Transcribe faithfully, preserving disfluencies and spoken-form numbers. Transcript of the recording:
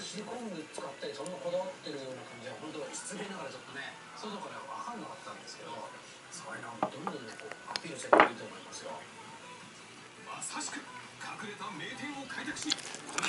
シリコン使ったりそんなこだわってるような感じは本当失礼ながらちょっとね外から分かんなかったんですけど、そういうのをどんどんねこうアピールしていくといいと思いますよ。 まさしく隠れた名店を開拓し、この